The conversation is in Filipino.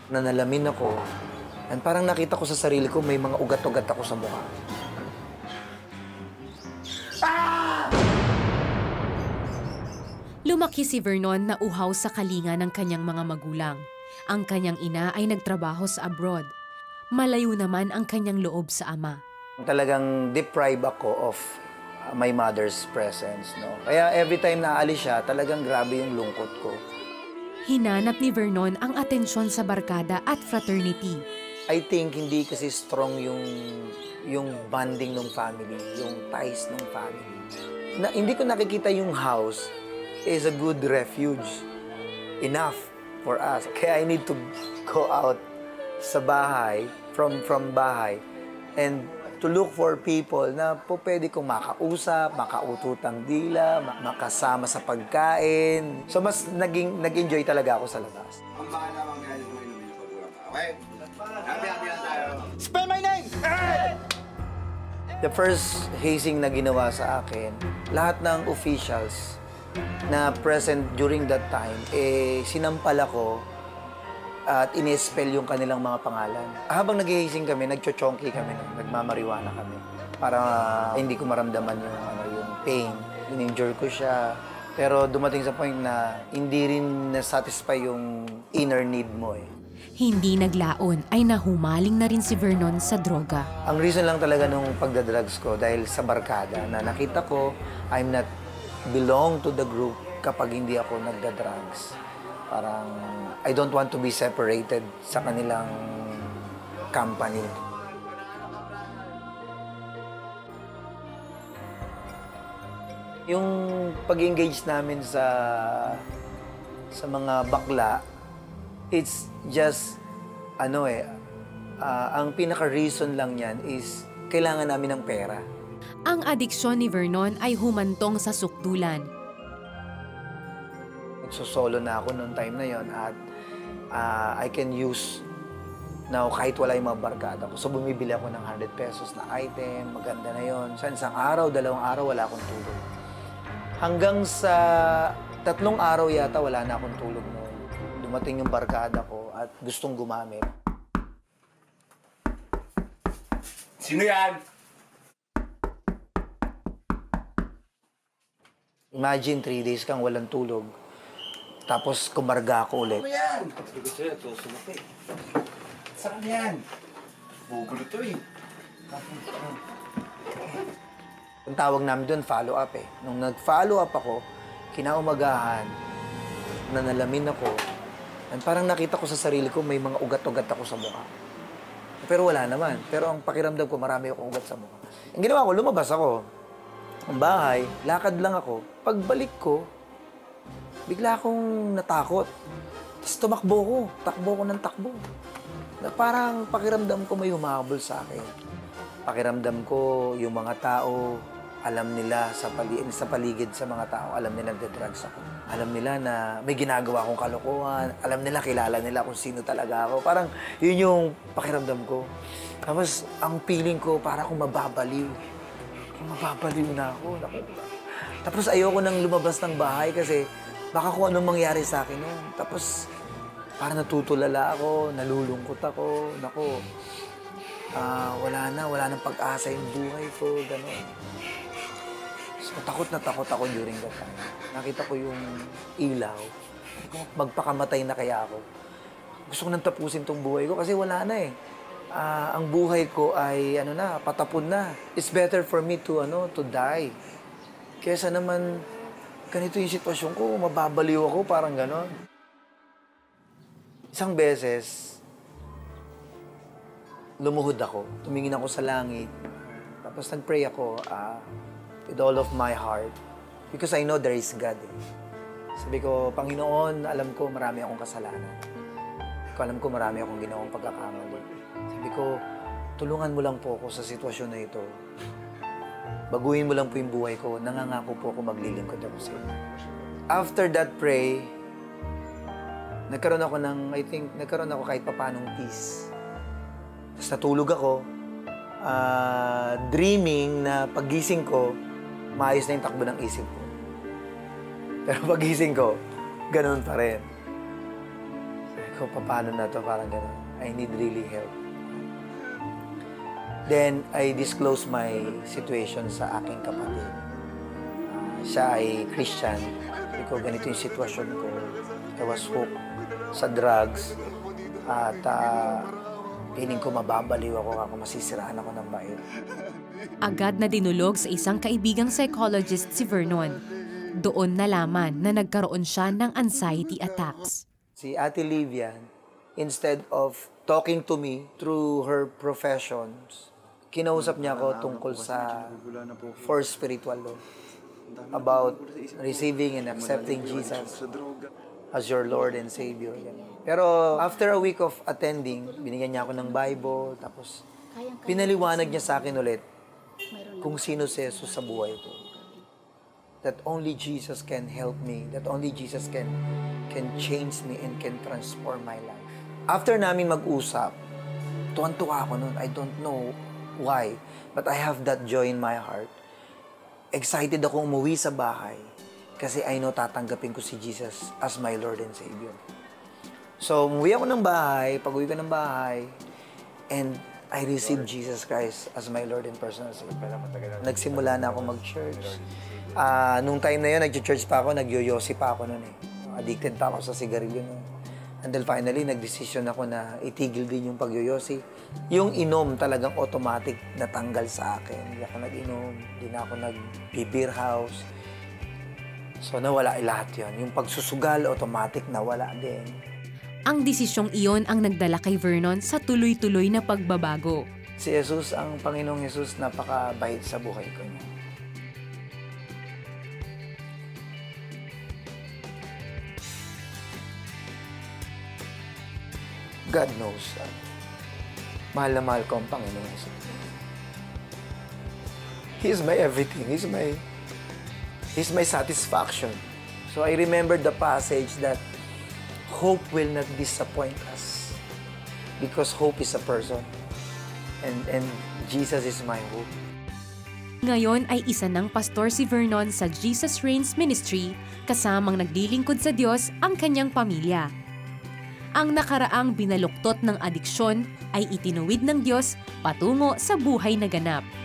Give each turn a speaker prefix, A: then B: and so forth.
A: Nanalamin ako. And parang nakita ko sa sarili ko, may mga ugat-ugat ako sa mukha.
B: Lumaki si Vernon na uhaw sa kalinga ng kanyang mga magulang. Ang kanyang ina ay nagtrabaho sa abroad. Malayo naman ang kanyang loob sa ama.
A: Talagang deprive ako of my mother's presence, no? Kaya every time na aalis siya, talagang grabe yung lungkot ko.
B: Hinanap ni Vernon ang atensyon sa barkada at fraternity.
A: I think hindi kasi strong yung bonding ng family, yung ties ng family. Hindi ko nakikita yung house is a good refuge enough for us. Kaya I need to go out sa bahay, from bahay, and to look for people na po pwede kong makausap, makaututang dila, makasama sa pagkain. So mas nag-enjoy talaga ako sa labas.
C: Ang baka naman kaya nyo inumin yung pagkulang ka, okay? Happy na tayo.
A: Spell my name! The first hazing na ginawa sa akin, lahat ng officials na present during that time, sinampal ako at in-spell yung kanilang mga pangalan. Habang nag-hazing kami, nagchochonki kami, nagmamariwana kami para hindi ko maramdaman yung pain. In-injure ko siya. Pero dumating sa point na hindi rin na-satisfy yung inner need mo eh.
B: Hindi naglaon ay nahumaling na rin si Vernon sa droga.
A: Ang reason lang talaga nung pagdadrugs ko dahil sa barkada na nakita ko I'm not belong to the group kapag hindi ako nagdadrugs. Parang I don't want to be separated sa kanilang company. Yung pag-engage namin sa mga bakla, it's just, ang pinaka-reason lang yan is kailangan namin ng pera.
B: Ang adiksyon ni Vernon ay humantong sa sukdulan.
A: Nagsosolo na ako noong time na yon at I can use now kahit wala yung mga barkada ko. So bumibili ako ng 100 pesos na item, maganda na yon. Sa isang araw, 2 araw, wala akong tulog. Hanggang sa 3 araw yata, wala na akong tulog noon. Dumating yung barkada ko at gustong gumamit.
C: Sino yan?
A: Imagine, 3 days kang walang tulog. Tapos kumarga ako ulit.
C: Ano yan? Sabi sa'yo, ito sumapi. Saan yan? Bugulo to eh.
A: Ang tawag namin doon, follow-up eh. Nung nag-follow up ako, kinaumagahan, nanalamin ako, and parang nakita ko sa sarili ko, may mga ugat-ugat ako sa mukha. Pero wala naman. Pero ang pakiramdam ko, marami akong ugat sa mukha. Ang ginawa ko, lumabas ako. Ang bahay, lakad lang ako. Pagbalik ko, bigla akong natakot. Tapos tumakbo ko. Takbo ko ng takbo. Na parang pakiramdam ko may humahabol sa akin. Pakiramdam ko yung mga tao, alam nila sa paligid sa mga tao, alam nila nagde-drugs ako. Alam nila na may ginagawa akong kalokohan. Alam nila, kilala nila kung sino talaga ako. Parang yun yung pakiramdam ko. Tapos ang feeling ko, parang akong mababaliw. Mababaliw na ako. Tapos ayoko nang lumabas ng bahay kasi baka kung anong mangyari sa akin nun. Tapos parang natutulala ako, nalulungkot ako. Naku, wala nang pag-asa yung buhay ko, gano'n. So takot na takot ako during that time. Nakita ko yung ilaw. Magpakamatay na kaya ako. Gusto ko nang tapusin tong buhay ko kasi wala na eh. Ang buhay ko ay patapon na. It's better for me to die. Kesa naman ganito yung sitwasyon ko, mababaliw ako, parang ganon. Isang beses, lumuhod ako. Tumingin ako sa langit. Tapos nag-pray ako with all of my heart. Because I know there is God. Sabi ko, Panginoon, alam ko marami akong kasalanan. Alam ko marami akong ginawang pagkakamali. Sabi ko, tulungan mo lang po ako sa sitwasyon na ito. Baguhin mo lang po yung buhay ko. Nangangako po ako maglilingkod ako sa iyo. After that pray, nagkaroon ako kahit papanong peace. Tapos natulog ako, dreaming na paggising ko, maayos na yung takbo ng isip ko. Pero paggising ko, ganun pa rin. Sabi ko, ko, paano na to, parang gano'n. I need really help. Then, I disclosed my situation sa aking kapatid. Siya ay Christian. Sabi ko, ganito yung sitwasyon ko. I was hooked sa drugs. At piling ko mababaliw ako masisiraan ako ng bayan.
B: Agad na dinulog sa isang kaibigang psychologist si Vernon. Doon nalaman na nagkaroon siya ng anxiety attacks.
A: Si Ate Livian, instead of talking to me through her professions, kinausap niya ako tungkol sa for spiritual law. About receiving and accepting Jesus as your Lord and Savior. Pero after a week of attending, binigyan niya ako ng Bible, tapos pinaliwanag niya sa akin ulit kung sino si Jesus sa buhay ko. That only Jesus can help me, that only Jesus can change me and can transform my life. After namin mag-usap, tuwan-tuwa ako nun. I don't know why, but I have that joy in my heart. Excited ako umuwi sa bahay kasi I know tatanggapin ko si Jesus as my Lord and Savior. So, umuwi ako ng bahay, pag-uwi ko ng bahay, and I received Jesus Christ as my Lord and personal Savior. Nagsimula na ako mag-church. Nung time na yun, nag-church pa ako, nag-yoyosi pa ako nun eh. Addicted pa ako sa sigarilyo nun. Until finally, nag-decision ako na itigil din yung pagyoyosi. Yung inom talagang automatic natanggal sa akin. Hindi ako nag-inom, hindi na ako nag-beer house. So nawala lahat yun. Yung pagsusugal, automatic nawala din.
B: Ang desisyong iyon ang nagdala kay Vernon sa tuloy-tuloy na pagbabago.
A: Si Jesus, ang Panginoong Jesus, napakabait sa buhay ko niya. God knows. Mahal na mahal ko ang Panginoong Jesus. He is my everything. He's my satisfaction. So I remember the passage that hope will not disappoint us because hope is a person. And Jesus is my hope.
B: Ngayon ay isa ng pastor si Vernon sa Jesus Reigns Ministry, kasamang naglilingkod sa Diyos ang kanyang pamilya. Ang nakaraang binaluktot ng adiksyon ay itinuwid ng Diyos patungo sa buhay na ganap.